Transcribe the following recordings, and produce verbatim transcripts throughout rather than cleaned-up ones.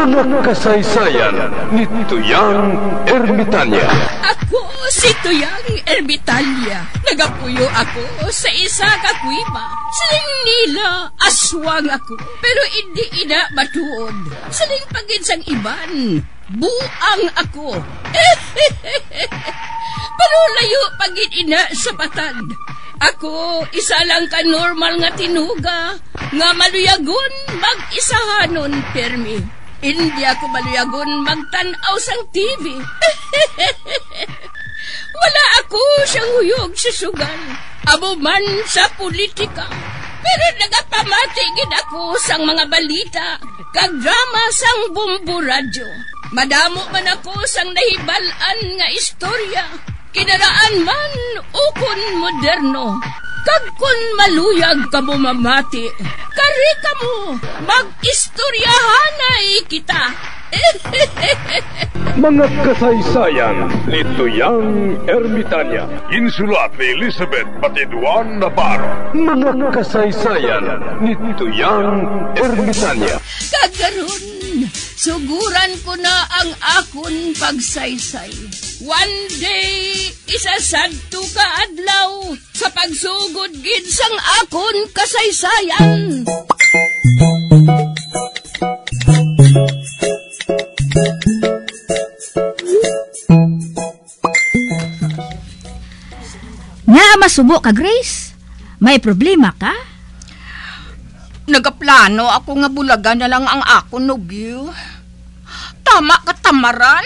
Mga kasaysayan ni Tuyang Ermitanya. Ako si Tuyang Ermitanya. Nagapuyo ako sa isa ka kuiba. Siling nila, aswang ako. Pero hindi ina matuod. Siling pagin sang iban, buang ako. Pero layo pagin ina sa batad. Ako, isa lang ka normal nga tinuga, nga maluyagon mag-isahanon, permi. Hindi ako maluyagon magtanaw sang T V. Wala ako siyang huyog sa sugal, amo man sa politika. Pero nagapamati gid ako sang mga balita, kag drama sang Bumbu Radyo. Madamo man ako sang nahibalan nga istorya, kinaraan man ukon moderno. Kag kun maluyag ka mo mamati, kari ka mo, mag-istoryahanay kita. Mga kasaysayan ni Tuyang Ermitanya. Insulat ni Elizabeth Batiduan Navarro. Mga kasaysayan ni Tuyang Ermitanya. Kagaron, suguran ko na ang akon pagsaysay. One day, isasadto ka adlaw sa pagsugod gid sang akon kasaysayan. Nga masubo ka, Grace? May problema ka? Nagaplano ako nga bulaga na lang ang akon nobyo. Tama ka, tamaran?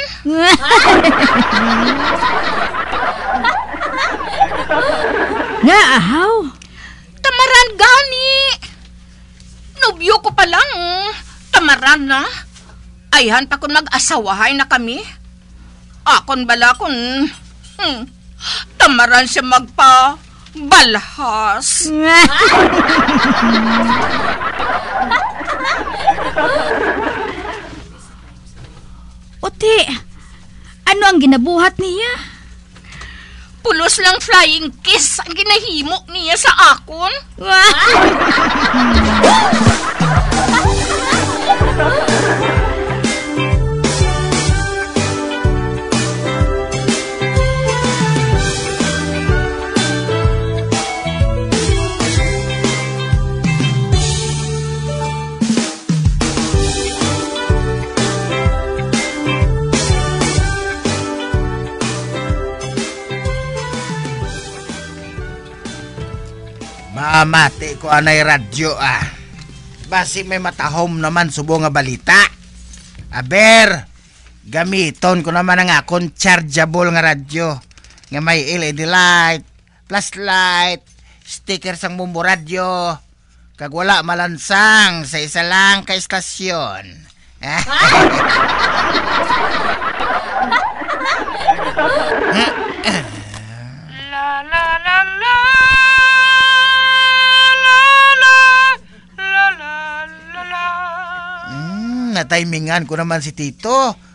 Nga, ahaw? Tamaran gani. Nobyo ko pa lang. Tamaran na. Ayhan pa kung mag-asawahay na kami. Akon bala kung... Hmm, tamaran siya magpa... balhas. Ote, ano ang ginabuhat niya? Pulos lang flying kiss ang ginahimo niya sa akon. Mamati ko anay radyo ah. Basi may matahom naman subo nga balita. Aber, gamiton ko naman ang akong chargeable nga radyo. Nga may L E D light, flashlight, sticker sang Bumbu Radyo. Kag wala malansang sa isa lang ka estasyon. La la la la. Natimingan ko naman si Tito.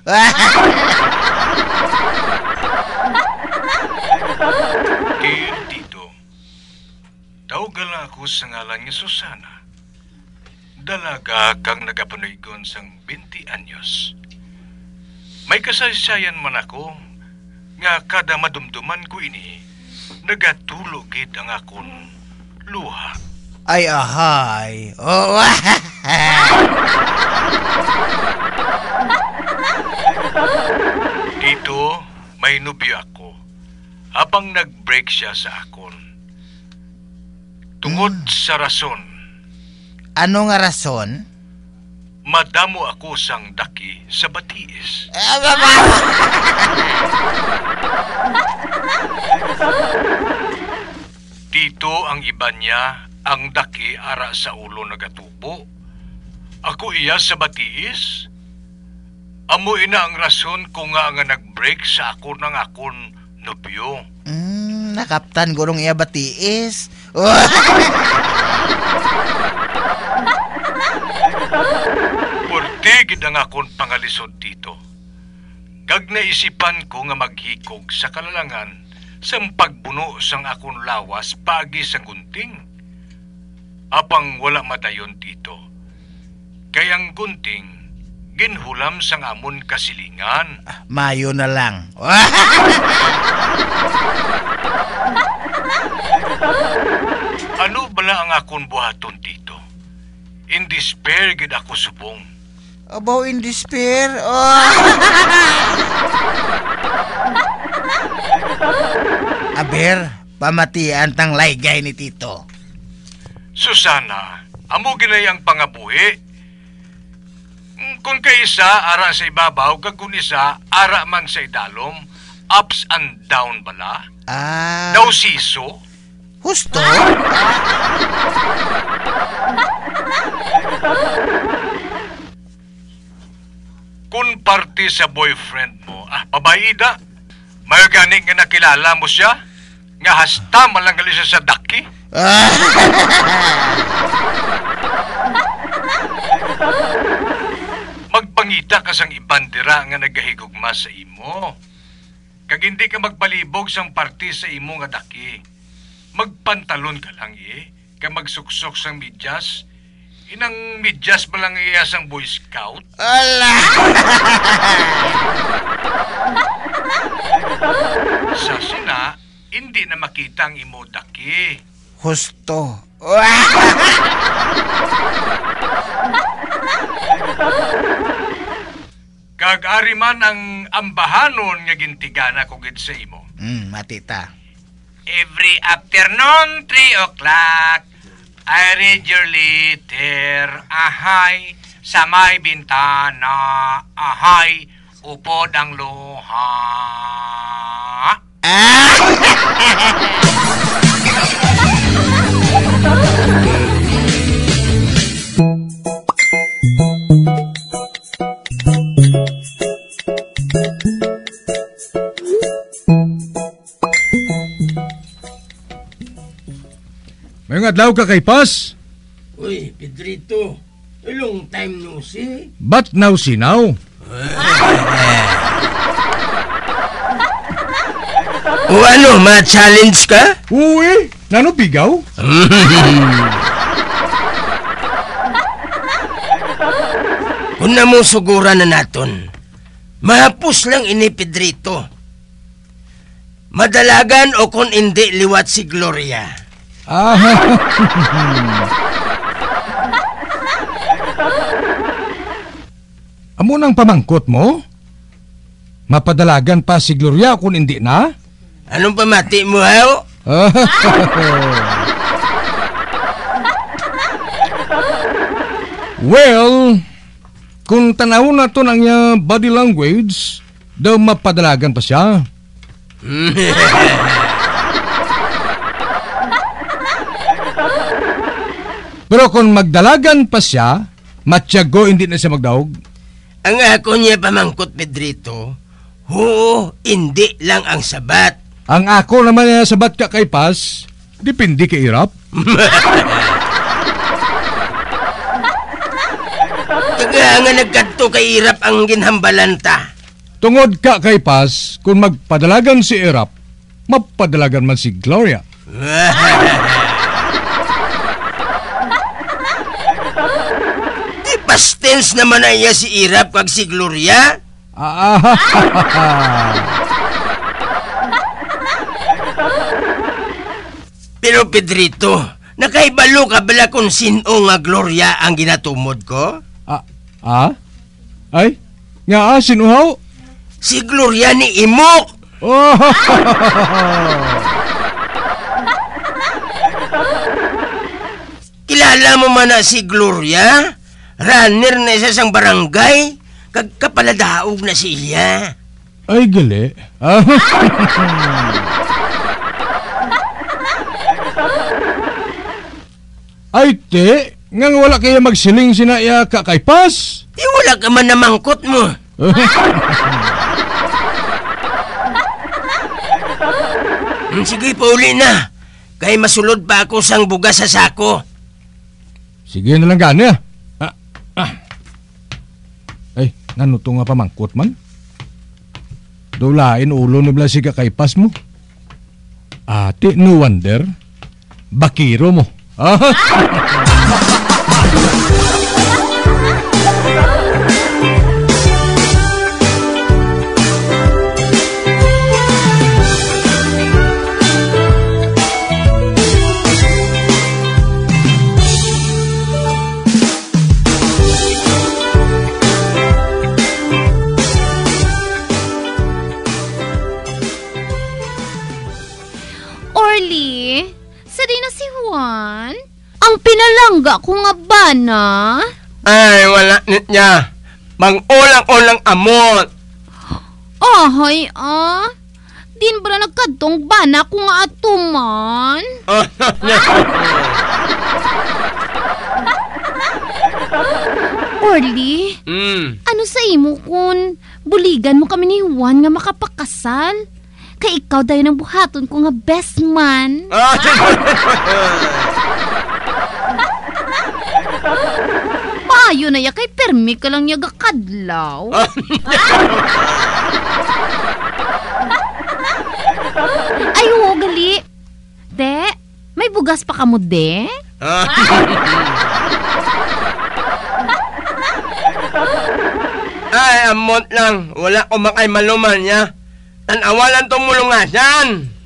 Dear Tito, tawag lang ako sa ngalan ni Susana. Dalaga kang nagapanuygon sang twenty anyos. May kasaysayan man ako nga kada madumduman ko ini, nagatulog gid ang akon luha. Ay ahay. Oh. Dito, may nubyo ako. Habang nag-break siya sa akon. Tungod hmm. sa rason. Ano nga rason? Madamo ako sang daki sa batiis. Dito ang iba niya, ang daki ara sa ulo nagatubo. Ako iya sa batiis. Amo ina ang rason ko nga nga nag-break sa ako ng akon nobyo. Mm, nakaptan ko nung iya batiis. Purti gid ang akon pangalisod dito. Kag naisipan ko nga maghikog sa kalalangan sang pagbuno sang akon lawas pagi sa gunting. Apang wala madayon dito. Kayang gunting ginhulam sang amon kasilingan. Mayo na lang. Ano bala ang akong buhaton, Tito? In despair gid ako subong. About in despair? Oh. Aber, pamatian tang laygay ni Tito. Susana, amo ginay ang pangabuhi. Kung kaisa ara sa ibabaw, kag kun isa ara man sa idalom, ups and down bala. Ah. Daw siso. Husto? Kung parte sa boyfriend mo, ah, pabayida. May gani nga nakilala mo siya, nga hasta malanggali siya sa daki. Magpangita ka sang ibandira nga nagahigugma sa imo. Kag hindi ka magpalibog sang parte sa imo nga daki. Magpantalon ka lang eh, kag magsuksok sang medyas. Inang medyas ba lang iya sang Boy Scout? Ala! Sa sina, hindi na makita ang imo daki. Husto. Kag ari man ang ambahanon nga gintigana ko gid sa imo. Hmm, matita. Every afternoon, three o'clock, I read your letter, ahay, sa may bintana, ahay, upod ang luha. Ah! May adlaw ka kay Pas? Uy, Pedrito, long time no see. Ba't now sinaw? O ano, ma-challenge ka? Uy, nano bigaw? Kung na mo suguran na naton, mahapos lang ini Pedrito. Madalagan o kung hindi liwat si Gloria. Ah. Amo nang pamangkot mo? Mapadalagan pa si Gloria kung hindi na? Anong pamati mo, haw? Well, kung tanaw na to ng niya body language, daw mapadalagan pa siya. Pero kung magdalagan pa siya, matyago hindi na siya magdaog. Ang ako niya pamangkot, Pedrito, oo, hindi lang ang sabat. Ang ako naman niya sabat ka kay Pas, depende kay Irap. Taga nga nagkadto kay Irap ang ginhambalanta. Tungod ka kay Pas, kung magpadalagan si Irap, mapadalagan man si Gloria. Di pastens naman na iya si Irap kag si Gloria. Ah, Pero Pedrito, nakaibalo ka bala kung sino nga Gloria ang ginatumod ko? ah, ah? Ay, nga ah, sinuhaw? Si Gloria ni Imok. Oh. Kilala mo man na si Gloria? Runner na isa sang barangay. Kag kapaladaog na siya. Ay, gali. Ah. Ay, te, nga wala kaya magsiling sinaya ka kay Pas. Di wala ka man namangkot mo. Hmm, sige, pauli na. Kay masulod pa ako sang bugas sa sako. Sige na lang gani ah. Ah, ah. Ay, nanuto nga pamangkot man. Dulain ulo ni Blasi ka kay Pas mo. Ate, no wonder. Bakiro mo. Ah. Ang pinalangga ko nga bana? Ay, wala nit niya. Mang-ulang-ulang amot. Ahay, ah. Din ba na nagkadtong bana ko nga atuman? Orly, mm. ano sa imo kun buligan mo kami ni Juan nga makapakasal? Kay ikaw dayon ang buhaton ko nga best man. Payo na ya kay permi ka lang niya gakadlaw. Ay, oo, gali. De, may bugas pa ka mo, de? Ay, amot lang. Wala ko makay maluman niya. Tanawalan tong mulungasan.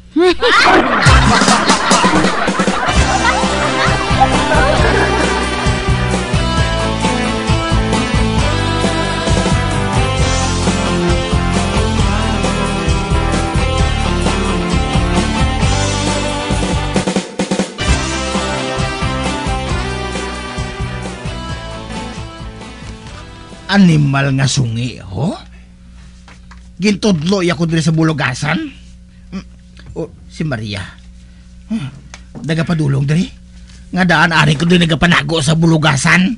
Animal nga sungi, ho? Gintudlo ako diri sa bulugasan? O, si Maria. Hmm, nagapadulong diri? Nga daan ari ko diri nagapanago sa bulugasan?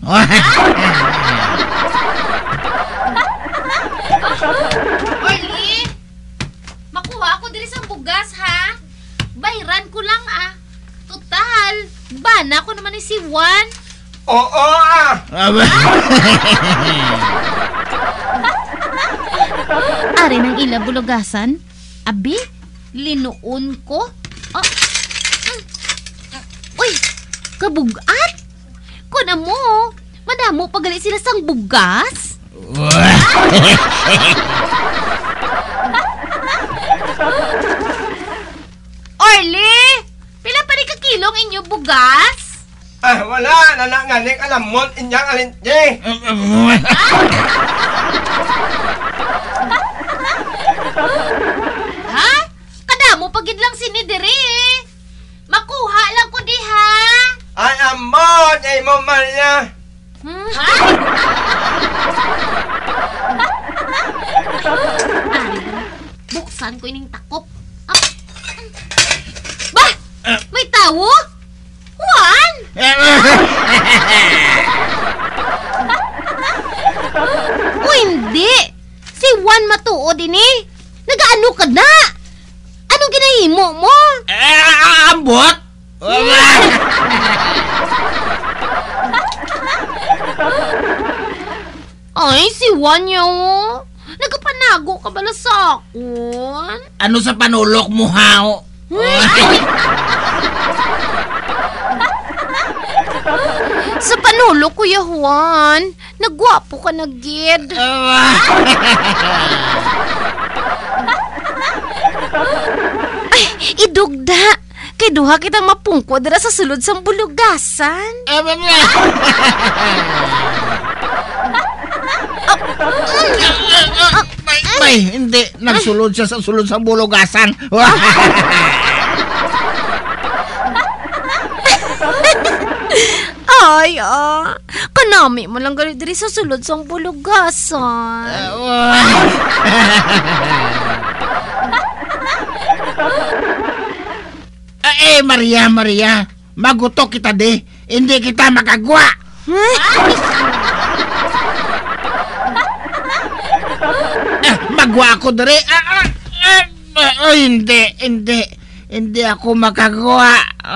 Orly, makuha ako diri sa bugas, ha? Bayran ko lang, ah. Total, bana ko naman ni si Juan. Oo, ah. Ari ng ila bulugasan? Abi, linuon ko? Oh. Uy, kabugat? Kuna mo, madamo pagali sila sang bugas? Orly, pila pa rin kakilong inyo bugas? Ah, wala. Nananganing alamot inyang alintye. Ha? Kadamo pagid lang sinidiri. Makuha lang ko di, ha? Ay, amot. Ay mo, Maria. Hmm? Ha? Ari, buksan ko ining takop. Ah. Bah! May tawo? Juan! O hindi! Si Juan matuod din eh! Nagaano ka na? Anong ginahimo mo? Eh, ambot? Ay, si Juan yaw. Nagapanago ka bala sa akon? Ano sa panulok mo, hao? Sa panulo, Kuya Juan, nagwapo ka na, gid. Ay, idugda. Kay duha kitang mapungko dira sa sulod sang bulugasan. May, hindi. Nagsulod siya sa sulod sa bulugasan. Ay, ah. Kanami mo lang gali diri sa sulod sang bulugasan. Eh, Maria, Maria. Magutok kita di. Hindi kita makagwa. Eh, magwa ako diri. Ah, ah, ah, ah, hindi, hindi. Hindi ako makagwa.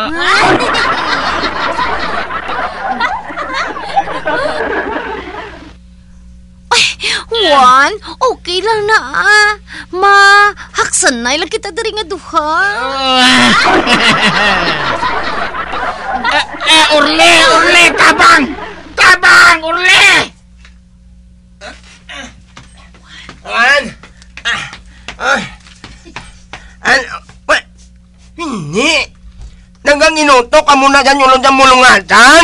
Ay, Juan, okay lang na ah. Mahaksanay lang kita diri nga duha. eh, eh, urle, urle, tabang! Tabang, urle! Juan! Ah, ah, an, what? Hindi. Nanggang inutok ka muna dyan yung dyan mulungatan?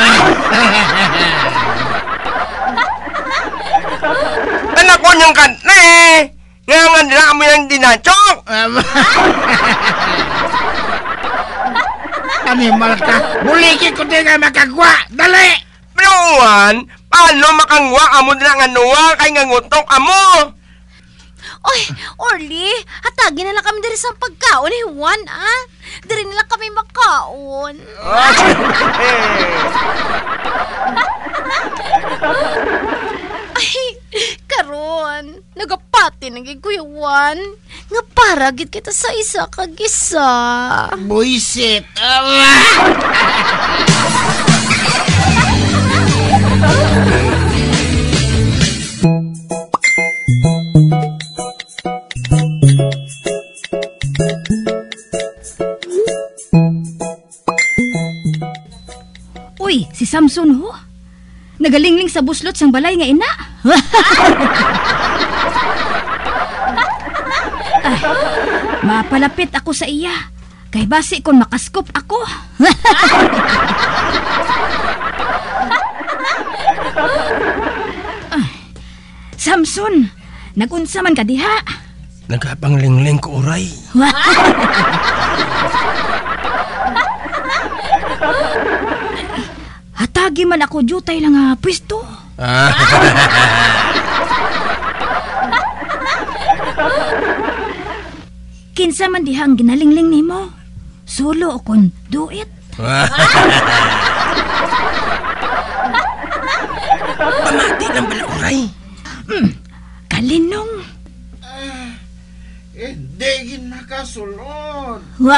Anak ko niyang kanta eh. Nga nga nila mo yung dinachok. animal ka. Buliki ko din nga makagwa. Dali! Pinuan, paano makangwa amo na nga nuwa kay nga ngutok amo? Oy, Orly, hatagin na lang kami diri sa pagkaon ni Juan, ah. Diri nila kami makaon. Ay, karon, nagapati nang Kuya Juan. Nga para gid kita sa isa kag isa. Buisit. Uy, si Samson ho. Nagalingling sa buslot sang balay nga ina. Ay, mapalapit ako sa iya. Kay basi kon makaskop ako. Ay, Samson, nagunsa man ka diha? Nagkapanglingling ko uray. Hatagi man ako jutay lang nga pwesto. Kinsa man dihang ginalingling nimo? Solo o kon duet? Pamati ng balauray. Hmm, kalinong. Uh, hindi gin makasulod.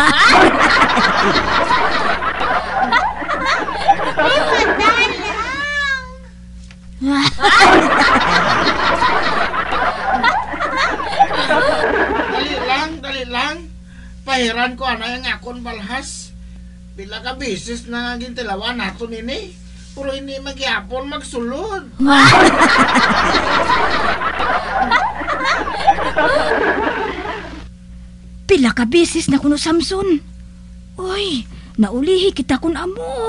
Dali lang, dali lang. Pahiran ko ana yung akon balhas. Bila ka bisis na gintilawan nato nini. Pero hindi magyapon magsulod. Pila ka bisis na kuno Samson. Uy, naulihi kita kun amo.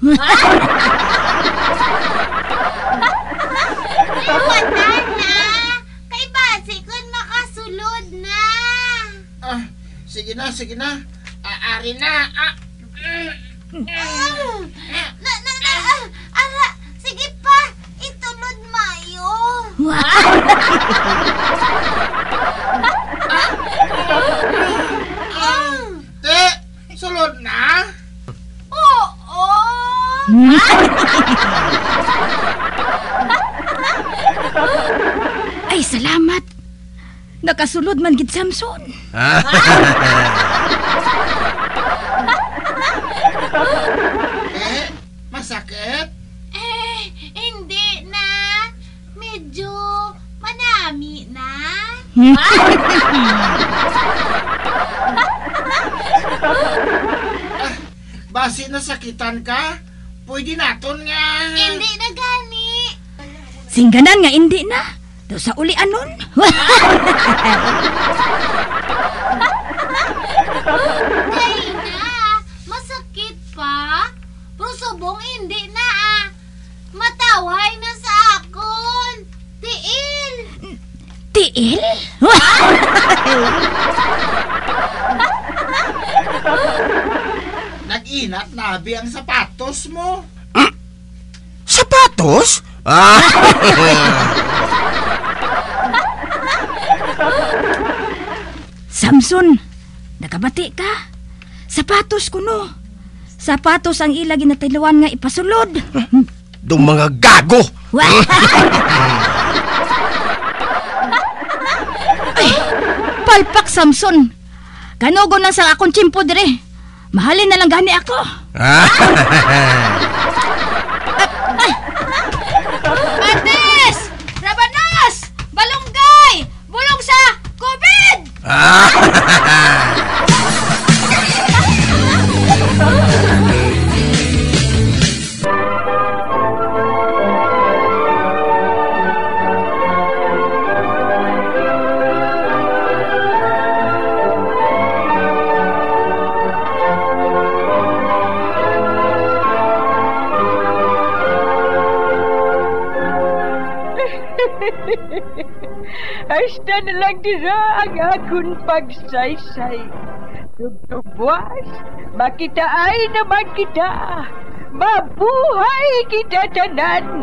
Iwatan na! Kay basi kun makasulod na! Ah, sige na, sige na. Aari na. Ah. Mm. Na, na, na, ah, ara, sige pa, itulod mayo. Ah. Te, sulod na? Oo. Ay, salamat. Nakasulod man gid Samson. Eh, masakit? Eh, hindi na. Medyo manami na. Ah, basi nasakitan ka? Pwede naton nga. Hindi na gani. Singganan nga hindi na. Do sa uli anon. Ay na, masakit pa. Pero subong hindi na ah. Matawhay na sa akon. Tiil. Tiil? Nag-inat nabi ang sapatos mo. Sapatos? Ah. Samson, nakabati ka. Sapatos kuno. Sapatos ang ila ginatiluan nga ipasulod. Dong mga gago. Ay, palpak Samson. Kanugon lang sa akong tsimpo dire. Mahalin na lang gani ako. Mates! Rabanas! Balunggay! Bulong sa COVID! Hasta na lang dira ang akong pagsaysay. Buwas, makita ay naman kita. Mabuhay kita tanan.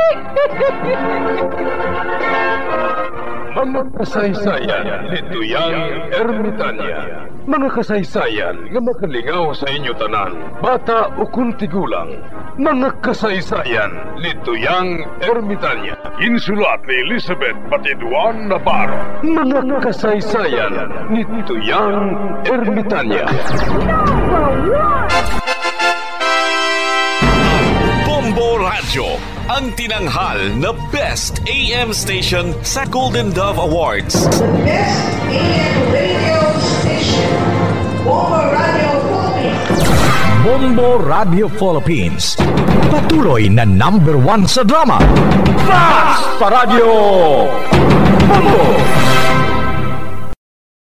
Mga kasaysayan ni Tuyang Ermitanya. Mga kasaysayan nga makalingaw sa inyo tanan, bata o kuntigulang. Mga kasaysayan ni Tuyang Ermitanya. Insulat ni Elizabeth Batiduan Navarro. Mga kasaysayan ni Tuyang Ermitanya. Bombo Radio, ang tinanghal na Best A M Station sa Golden Dove Awards. Best A M Radio Station, Bombo Radio Philippines. Bombo Radio Philippines, patuloy na number one sa drama. Basta Radio Bombo!